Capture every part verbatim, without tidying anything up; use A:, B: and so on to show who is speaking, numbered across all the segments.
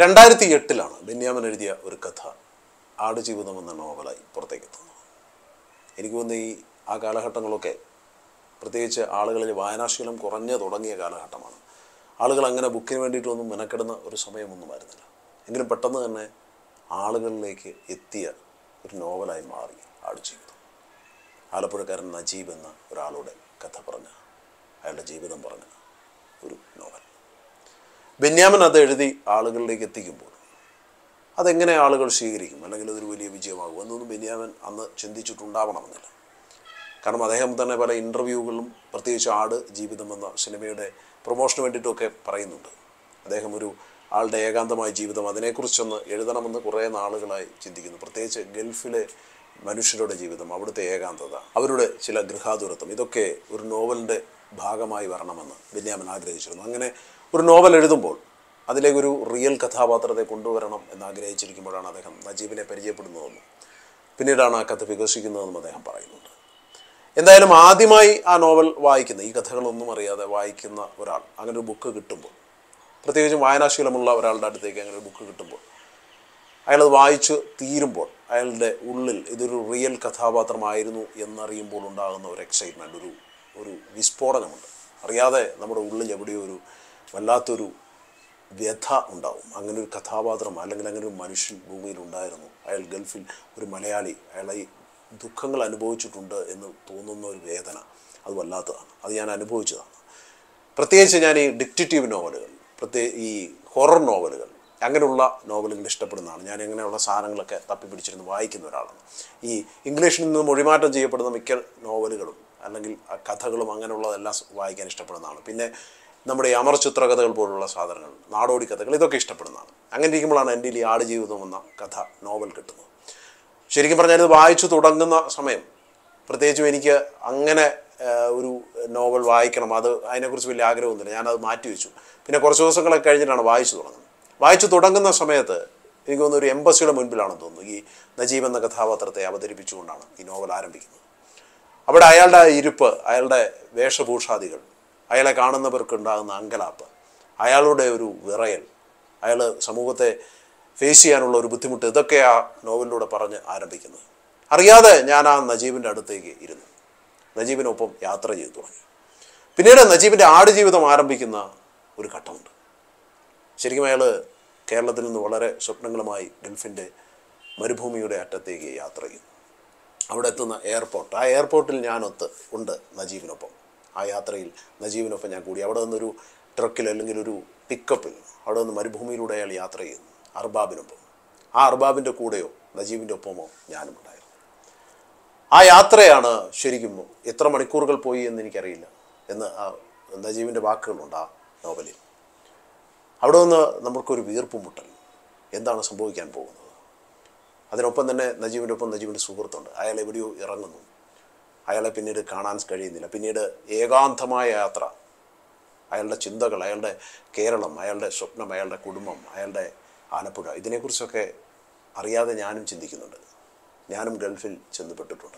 A: രണ്ടായിരത്തി എട്ടിലാണ് ബെന്യാമിൻ എഴുതിയ ഒരു കഥ ആടുജീവിതം എന്ന നോവലായി പുറത്തേക്ക് എത്തുന്നത്. എനിക്ക് തോന്നുന്നു ഈ ആ കാലഘട്ടങ്ങളൊക്കെ പ്രത്യേകിച്ച് ആളുകളിൽ വായനാശീലം കുറഞ്ഞു തുടങ്ങിയ കാലഘട്ടമാണ്. ആളുകൾ അങ്ങനെ ബുക്കിന് വേണ്ടിയിട്ടൊന്നും മെനക്കെടുന്ന ഒരു സമയമൊന്നുമായിരുന്നില്ല. എങ്കിലും പെട്ടെന്ന് തന്നെ ആളുകളിലേക്ക് എത്തിയ ഒരു നോവലായി മാറി ആടുജീവിതം. ആലപ്പുഴക്കാരൻ നജീബ് എന്ന ഒരാളുടെ കഥ പറഞ്ഞ, അയാളുടെ ജീവിതം പറഞ്ഞ ഒരു നോവൽ. ബെന്യാമിൻ അത് എഴുതി ആളുകളിലേക്ക് എത്തിക്കുമ്പോൾ അതെങ്ങനെ ആളുകൾ സ്വീകരിക്കും, അല്ലെങ്കിൽ അതൊരു വലിയ വിജയമാകും എന്നൊന്നും ബെന്യാമിൻ അന്ന് ചിന്തിച്ചിട്ടുണ്ടാവണമെന്നില്ല. കാരണം അദ്ദേഹം തന്നെ പല ഇൻ്റർവ്യൂകളിലും പ്രത്യേകിച്ച് ആട് ജീവിതം എന്ന സിനിമയുടെ പ്രൊമോഷന് വേണ്ടിയിട്ടൊക്കെ പറയുന്നുണ്ട്. അദ്ദേഹം ഒരു ആളുടെ ഏകാന്തമായ ജീവിതം അതിനെക്കുറിച്ചൊന്ന് എഴുതണമെന്ന് കുറേ നാളുകളായി ചിന്തിക്കുന്നു. പ്രത്യേകിച്ച് ഗൾഫിലെ മനുഷ്യരുടെ ജീവിതം, അവിടുത്തെ ഏകാന്തത, അവരുടെ ചില ഗൃഹാതുരത്വം, ഇതൊക്കെ ഒരു നോവലിൻ്റെ ഭാഗമായി വരണമെന്ന് ബെന്യാമിൻ ആഗ്രഹിച്ചിരുന്നു. അങ്ങനെ ഒരു നോവൽ എഴുതുമ്പോൾ അതിലേക്കൊരു റിയൽ കഥാപാത്രത്തെ കൊണ്ടുവരണം എന്നാഗ്രഹിച്ചിരിക്കുമ്പോഴാണ് അദ്ദേഹം നജീബിനെ പരിചയപ്പെടുന്നതെന്നും പിന്നീടാണ് ആ കഥ വികസിക്കുന്നതെന്നും അദ്ദേഹം പറയുന്നുണ്ട്. എന്തായാലും ആദ്യമായി ആ നോവൽ വായിക്കുന്ന, ഈ കഥകളൊന്നും അറിയാതെ വായിക്കുന്ന ഒരാൾ അങ്ങനെ ഒരു ബുക്ക് കിട്ടുമ്പോൾ, പ്രത്യേകിച്ചും വായനാശീലമുള്ള ഒരാളുടെ അടുത്തേക്ക് അങ്ങനെ ഒരു ബുക്ക് കിട്ടുമ്പോൾ, അയാളത് വായിച്ച് തീരുമ്പോൾ അയാളുടെ ഉള്ളിൽ ഇതൊരു റിയൽ കഥാപാത്രമായിരുന്നു എന്നറിയുമ്പോൾ ഉണ്ടാകുന്ന ഒരു എക്സൈറ്റ്മെൻറ്റ്, ഒരു ഒരു വിസ്ഫോടനമുണ്ട്. അറിയാതെ നമ്മുടെ ഉള്ളിൽ എവിടെയോ ഒരു വല്ലാത്തൊരു വ്യഥ ഉണ്ടാവും. അങ്ങനെ ഒരു കഥാപാത്രം അല്ലെങ്കിൽ അങ്ങനെ ഒരു മനുഷ്യൻ ഭൂമിയിൽ ഉണ്ടായിരുന്നു, അയാൾ ഗൾഫിൽ ഒരു മലയാളി, അയാളെ ഈ ദുഃഖങ്ങൾ അനുഭവിച്ചിട്ടുണ്ട് എന്ന് തോന്നുന്ന ഒരു വേദന, അത് വല്ലാത്തതാണ്. അത് ഞാൻ അനുഭവിച്ചതാണ്. പ്രത്യേകിച്ച് ഞാൻ ഈ ഡിറ്റക്റ്റീവ് നോവലുകൾ, പ്രത്യേക ഈ ഹൊറർ നോവലുകൾ, അങ്ങനെയുള്ള നോവലുകൾ ഇഷ്ടപ്പെടുന്നതാണ്. ഞാൻ ഇങ്ങനെയുള്ള സാധനങ്ങളൊക്കെ തപ്പിപ്പിടിച്ചിരുന്ന് വായിക്കുന്ന ഒരാളാണ്. ഈ ഇംഗ്ലീഷിൽ നിന്ന് മൊഴിമാറ്റം ചെയ്യപ്പെടുന്ന മിക്ക നോവലുകളും അല്ലെങ്കിൽ കഥകളും അങ്ങനെയുള്ളതെല്ലാം വായിക്കാൻ ഇഷ്ടപ്പെടുന്നതാണ്. പിന്നെ നമ്മുടെ ഈ അമർചിത്ര കഥകൾ പോലുള്ള സാധനങ്ങൾ, നാടോടി കഥകൾ, ഇതൊക്കെ ഇഷ്ടപ്പെടുന്നതാണ്. അങ്ങനെ ഇരിക്കുമ്പോഴാണ് എൻ്റെ ഈ ആടുജീവിതം എന്ന കഥ നോവൽ കിട്ടുന്നത്. ശരിക്കും പറഞ്ഞാൽ ഇത് വായിച്ചു തുടങ്ങുന്ന സമയം, പ്രത്യേകിച്ചും എനിക്ക് അങ്ങനെ ഒരു നോവൽ വായിക്കണം, അത് അതിനെക്കുറിച്ച് വലിയ ആഗ്രഹമൊന്നുമില്ല, ഞാനത് മാറ്റിവെച്ചു. പിന്നെ കുറച്ച് ദിവസങ്ങളൊക്കെ കഴിഞ്ഞിട്ടാണ് വായിച്ചു തുടങ്ങുന്നത്. വായിച്ചു തുടങ്ങുന്ന സമയത്ത് എനിക്ക് തോന്നുന്നു ഒരു എംബസിയുടെ മുൻപിലാണെന്ന് തോന്നുന്നു ഈ നജീബ് എന്ന കഥാപാത്രത്തെ അവതരിപ്പിച്ചുകൊണ്ടാണ് ഈ നോവൽ ആരംഭിക്കുന്നത്. അവിടെ അയാളുടെ ഇരിപ്പ്, അയാളുടെ വേഷഭൂഷാദികൾ, അയാളെ കാണുന്നവർക്കുണ്ടാകുന്ന അങ്കലാപ്പ്, അയാളുടെ ഒരു വിറയൽ, അയാൾ സമൂഹത്തെ ഫേസ് ചെയ്യാനുള്ള ഒരു ബുദ്ധിമുട്ട്, ഇതൊക്കെ ആ നോവലിലൂടെ പറഞ്ഞ് ആരംഭിക്കുന്നത്. അറിയാതെ ഞാൻ ആ നജീബിൻ്റെ അടുത്തേക്ക് ഇരുന്നു, നജീബിനൊപ്പം യാത്ര ചെയ്തു തുടങ്ങി. പിന്നീട് നജീബിൻ്റെ ആടുജീവിതം ആരംഭിക്കുന്ന ഒരു ഘട്ടമുണ്ട്. ശരിക്കും അയാൾ കേരളത്തിൽ നിന്ന് വളരെ സ്വപ്നങ്ങളുമായി ഗൾഫിൻ്റെ മരുഭൂമിയുടെ അറ്റത്തേക്ക് യാത്ര ചെയ്തു. അവിടെ എത്തുന്ന എയർപോർട്ട്, ആ എയർപോർട്ടിൽ ഞാനൊത്ത് ഉണ്ട് നജീബിനൊപ്പം. ആ യാത്രയിൽ നജീബിനൊപ്പം ഞാൻ കൂടി. അവിടെ നിന്നൊരു ട്രക്കിൽ അല്ലെങ്കിൽ ഒരു പിക്കപ്പിൽ അവിടെ നിന്ന് മരുഭൂമിയിലൂടെ അയാൾ യാത്ര ചെയ്യുന്നു അർബാബിനൊപ്പം. ആ അർബാബിൻ്റെ കൂടെയോ നജീബിൻ്റെ ഒപ്പമോ ഞാനും ഉണ്ടായിരുന്നു. ആ യാത്രയാണ് ശരിക്കും എത്ര മണിക്കൂറുകൾ പോയി എന്ന് എനിക്കറിയില്ല എന്ന് ആ നജീബിൻ്റെ വാക്കുകളുണ്ട് ആ നോവലിൽ. അവിടെ നിന്ന് നമുക്കൊരു വീർപ്പ് മുട്ടൽ, എന്താണ് സംഭവിക്കാൻ പോകുന്നത്. അതിനൊപ്പം തന്നെ നജീബിൻ്റെ ഒപ്പം നജീബിൻ്റെ സുഹൃത്തുണ്ട്. അയാൾ എവിടെയോ ഇറങ്ങുന്നു, അയാളെ പിന്നീട് കാണാൻ കഴിയുന്നില്ല. പിന്നീട് ഏകാന്തമായ യാത്ര, അയാളുടെ ചിന്തകൾ, അയാളുടെ കേരളം, അയാളുടെ സ്വപ്നം, അയാളുടെ കുടുംബം, അയാളുടെ ആലപ്പുഴ, ഇതിനെക്കുറിച്ചൊക്കെ അറിയാതെ ഞാനും ചിന്തിക്കുന്നുണ്ട്. ഞാനും ഗൾഫിൽ ചെന്നപ്പെട്ടിട്ടുണ്ട്.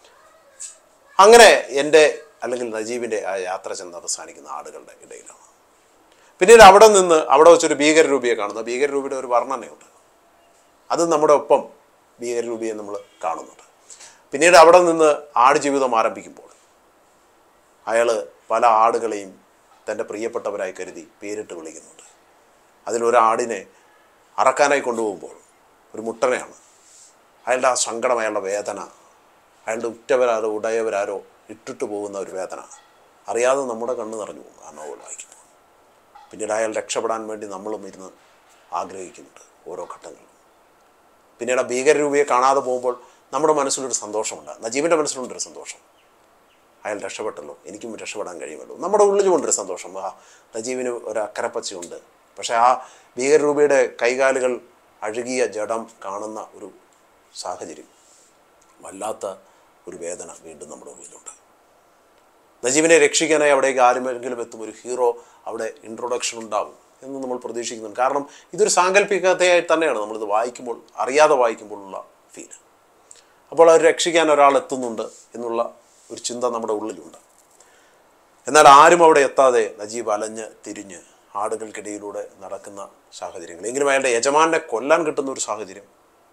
A: അങ്ങനെ എൻ്റെ അല്ലെങ്കിൽ നജീബിൻ്റെ ആ യാത്ര ചെന്ന് അവസാനിക്കുന്ന ആടുകളുടെ ഇടയിലാണ്. പിന്നീട് അവിടെ നിന്ന് അവിടെ വെച്ചൊരു ഭീകരരൂപിയെ കാണുന്നു. ഭീകരരൂപിയുടെ ഒരു വർണ്ണനയുണ്ട്, അത് നമ്മുടെ ഒപ്പം ഭീകരരൂപിയെ നമ്മൾ കാണുന്നുണ്ട്. പിന്നീട് അവിടെ നിന്ന് ആടുജീവിതം ആരംഭിക്കുമ്പോൾ അയാൾ പല ആടുകളെയും തൻ്റെ പ്രിയപ്പെട്ടവരായി കരുതി പേരിട്ട് വിളിക്കുന്നുണ്ട്. അതിലൊരാടിനെ അറക്കാനായി കൊണ്ടുപോകുമ്പോൾ ഒരു മുട്ടനെയാണ്. അയാളുടെ ആ സങ്കടം, അയാളുടെ വേദന, അയാളുടെ ഉറ്റവരാരോ ഉടയവരാരോ ഇട്ടിട്ട് പോകുന്ന ഒരു വേദന അറിയാതെ നമ്മുടെ കണ്ണ് നിറഞ്ഞു പോകും ആ നോവൽ വായിക്കുമ്പോൾ. പിന്നീട് അയാൾ രക്ഷപ്പെടാൻ വേണ്ടി നമ്മളും ഇരുന്ന് ആഗ്രഹിക്കുന്നുണ്ട് ഓരോ ഘട്ടങ്ങളിലും. പിന്നീട് ആ ഭീകരരൂപിയെ കാണാതെ പോകുമ്പോൾ നമ്മുടെ മനസ്സിലൊരു സന്തോഷമുണ്ട്. നജീബിൻ്റെ മനസ്സിലുണ്ടൊരു സന്തോഷം, അയാൾ രക്ഷപ്പെട്ടല്ലോ, എനിക്കും രക്ഷപ്പെടാൻ കഴിയുമല്ലോ. നമ്മുടെ ഉള്ളിൽ കൊണ്ടൊരു സന്തോഷം, ആ നജീബിന് ഒരു അക്കരപ്പച്ചയുണ്ട്. പക്ഷേ ആ ഭീകരരൂപിയുടെ കൈകാലുകൾ അഴുകിയ ജഡം കാണുന്ന ഒരു സാഹചര്യം, വല്ലാത്ത ഒരു വേദന വീണ്ടും നമ്മുടെ ഉള്ളിലുണ്ട്. നജീബിനെ രക്ഷിക്കാനായി അവിടേക്ക് ആരെങ്കിലും എത്തും, ഒരു ഹീറോ അവിടെ ഇൻട്രൊഡക്ഷൻ ഉണ്ടാകും എന്ന് നമ്മൾ പ്രതീക്ഷിക്കുന്നുണ്ട്. കാരണം ഇതൊരു സാങ്കല്പികതയായി തന്നെയാണ് നമ്മളിത് വായിക്കുമ്പോൾ, അറിയാതെ വായിക്കുമ്പോഴുള്ള ഫീൽ. അപ്പോൾ അത് രക്ഷിക്കാൻ ഒരാൾ എത്തുന്നുണ്ട് എന്നുള്ള ഒരു ചിന്ത നമ്മുടെ ഉള്ളിലുണ്ട്. എന്നാൽ ആരും അവിടെ എത്താതെ നജീബ് അലഞ്ഞ് തിരിഞ്ഞ് ആടുകൾക്കിടയിലൂടെ നടക്കുന്ന സാഹചര്യങ്ങൾ. എങ്കിലും അയാളുടെ യജമാനെ കൊല്ലാൻ കിട്ടുന്ന ഒരു സാഹചര്യം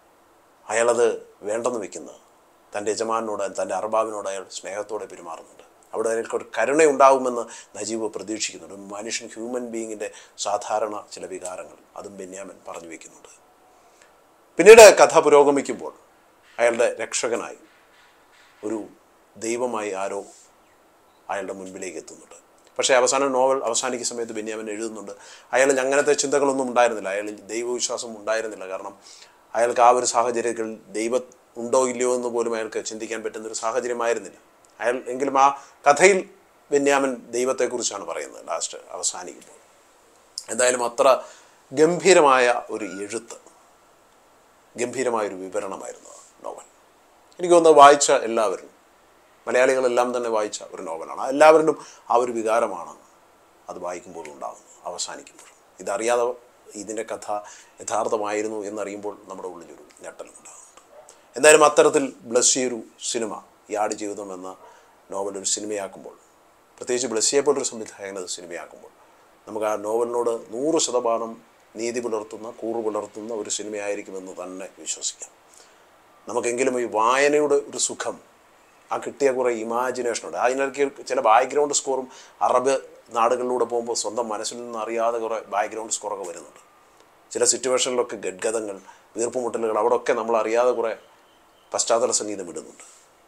A: അയാളത് വേണ്ടെന്ന് വെക്കുന്ന തൻ്റെ യജമാനോട്, തൻ്റെ അർബാബിനോട് അയാൾ സ്നേഹത്തോടെ പെരുമാറുന്നുണ്ട്. അവിടെ അയാൾക്കൊരു കരുണയുണ്ടാകുമെന്ന് നജീബ് പ്രതീക്ഷിക്കുന്നുണ്ട്. മനുഷ്യൻ, ഹ്യൂമൻ ബീയിങ്ങിൻ്റെ സാധാരണ ചില വികാരങ്ങൾ അതും ബെന്യാമിൻ പറഞ്ഞു വയ്ക്കുന്നുണ്ട്. പിന്നീട് കഥ പുരോഗമിക്കുമ്പോൾ അയാളുടെ രക്ഷകനായി ഒരു ദൈവമായി ആരോ അയാളുടെ മുൻപിലേക്ക് എത്തുന്നുണ്ട്. പക്ഷേ അവസാനം നോവൽ അവസാനിക്കുന്ന സമയത്ത് ബെന്യാമിൻ എഴുതുന്നുണ്ട്, അയാളിൽ അങ്ങനത്തെ ചിന്തകളൊന്നും ഉണ്ടായിരുന്നില്ല, അയാളിൽ ദൈവവിശ്വാസം ഉണ്ടായിരുന്നില്ല. കാരണം അയാൾക്ക് ആ ഒരു സാഹചര്യത്തിൽ ദൈവം ഉണ്ടോ ഇല്ലയോ എന്ന് പോലും അയാൾക്ക് ചിന്തിക്കാൻ പറ്റുന്നൊരു സാഹചര്യമായിരുന്നില്ല അയാൾ. എങ്കിലും ആ കഥയിൽ ബെന്യാമിൻ ദൈവത്തെക്കുറിച്ചാണ് പറയുന്നത് ലാസ്റ്റ് അവസാനിക്കുമ്പോൾ. എന്തായാലും അത്ര ഗംഭീരമായ ഒരു എഴുത്ത്, ഗംഭീരമായൊരു വിവരണമായിരുന്നു നോവൽ. എനിക്ക് തോന്നുന്നത് വായിച്ച എല്ലാവരും, മലയാളികളെല്ലാം തന്നെ വായിച്ച ഒരു നോവലാണ്. എല്ലാവരിലും ആ ഒരു വികാരമാണ് അത് വായിക്കുമ്പോഴും ഉണ്ടാകുന്നത്, അവസാനിക്കുമ്പോഴും. ഇതറിയാതെ ഇതിൻ്റെ കഥ യഥാർത്ഥമായിരുന്നു എന്നറിയുമ്പോൾ നമ്മുടെ ഉള്ളിലൊരു ഞെട്ടലും ഉണ്ടാകുന്നുണ്ട്. എന്തായാലും അത്തരത്തിൽ ബ്ലസ്സി ഒരു സിനിമ, ഈ ആടുജീവിതം എന്ന നോവൽ ഒരു സിനിമയാക്കുമ്പോൾ, പ്രത്യേകിച്ച് ബ്ലസ്സിയെ പോലൊരു സംവിധായകനത് സിനിമയാക്കുമ്പോൾ, നമുക്ക് ആ നോവലിനോട് നൂറ് ശതമാനം നീതി പുലർത്തുന്ന, കൂറു പുലർത്തുന്ന ഒരു സിനിമയായിരിക്കുമെന്ന് തന്നെ വിശ്വസിക്കാം. നമുക്കെങ്കിലും ഈ വായനയുടെ ഒരു സുഖം, ആ കിട്ടിയ കുറേ ഇമാജിനേഷനുണ്ട്. അതിനിടയ്ക്ക് ചില ബാക്ക്ഗ്രൗണ്ട് സ്കോറും അറബ് നാടുകളിലൂടെ പോകുമ്പോൾ സ്വന്തം മനസ്സിൽ നിന്ന് അറിയാതെ കുറേ ബാക്ക്ഗ്രൗണ്ട് സ്കോറൊക്കെ വരുന്നുണ്ട്. ചില സിറ്റുവേഷനിലൊക്കെ ഗദ്ഗതങ്ങൾ, വീർപ്പുമുട്ടലുകൾ, അവിടെയൊക്കെ നമ്മൾ അറിയാതെ കുറേ പശ്ചാത്തല സംഗീതം ഇടുന്നുണ്ട്.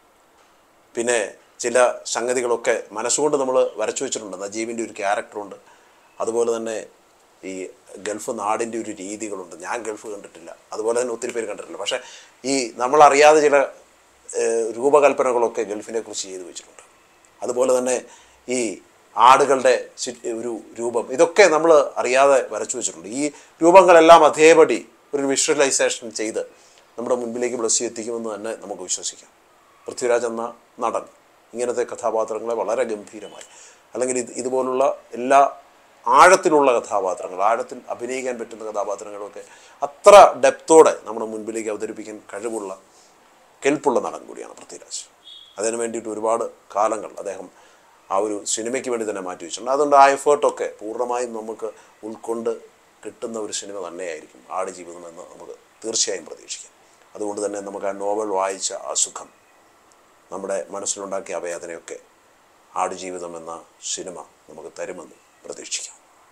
A: പിന്നെ ചില സംഗതികളൊക്കെ മനസ്സുകൊണ്ട് നമ്മൾ വരച്ചു വെച്ചിട്ടുണ്ട്. നജീബിൻ്റെ ഒരു ക്യാരക്ടറുണ്ട്, അതുപോലെ തന്നെ ഈ ഗൾഫ് നാടിൻ്റെ ഒരു രീതികളുണ്ട്. ഞാൻ ഗൾഫ് കണ്ടിട്ടില്ല, അതുപോലെ തന്നെ ഒത്തിരി പേര് കണ്ടിട്ടില്ല. പക്ഷേ ഈ നമ്മളറിയാതെ ചില രൂപകൽപ്പനകളൊക്കെ ഗൾഫിനെ കുറിച്ച് ചെയ്തു വെച്ചിട്ടുണ്ട്. അതുപോലെ തന്നെ ഈ ആടുകളുടെ ഒരു രൂപം, ഇതൊക്കെ നമ്മൾ അറിയാതെ വരച്ചു വെച്ചിട്ടുണ്ട്. ഈ രൂപങ്ങളെല്ലാം അതേപടി ഒരു വിഷ്വലൈസേഷൻ ചെയ്ത് നമ്മുടെ മുൻപിലേക്ക് ബ്ലസ്സി എത്തിക്കുമെന്ന് തന്നെ നമുക്ക് വിശ്വസിക്കാം. പൃഥ്വിരാജ് എന്ന നടൻ ഇങ്ങനത്തെ കഥാപാത്രങ്ങളെ വളരെ ഗംഭീരമായി, അല്ലെങ്കിൽ ഇത് ഇതുപോലുള്ള എല്ലാ ആഴത്തിലുള്ള കഥാപാത്രങ്ങൾ, ആഴത്തിൽ അഭിനയിക്കാൻ പറ്റുന്ന കഥാപാത്രങ്ങളൊക്കെ അത്ര ഡെപ്തോടെ നമ്മുടെ മുൻപിലേക്ക് അവതരിപ്പിക്കാൻ കഴിവുള്ള, കെൽപ്പുള്ള നടൻ കൂടിയാണ് പൃഥ്വിരാജ്. അതിനു വേണ്ടിയിട്ട് ഒരുപാട് കാലങ്ങൾ അദ്ദേഹം ആ ഒരു സിനിമയ്ക്ക് വേണ്ടി തന്നെ മാറ്റി വെച്ചിട്ടുണ്ട്. അതുകൊണ്ട് ആ എഫേർട്ടൊക്കെ പൂർണ്ണമായും നമുക്ക് ഉൾക്കൊണ്ട് കിട്ടുന്ന ഒരു സിനിമ തന്നെയായിരിക്കും ആടുജീവിതം എന്ന് നമുക്ക് തീർച്ചയായും പ്രതീക്ഷിക്കാം. അതുകൊണ്ട് തന്നെ നമുക്ക് ആ നോവൽ വായിച്ച ആ സുഖം, നമ്മുടെ മനസ്സിലുണ്ടാക്കിയ അവേദനയൊക്കെ ആടുജീവിതം എന്ന സിനിമ നമുക്ക് തരുമെന്ന് പ്രതീക്ഷിക്കാം.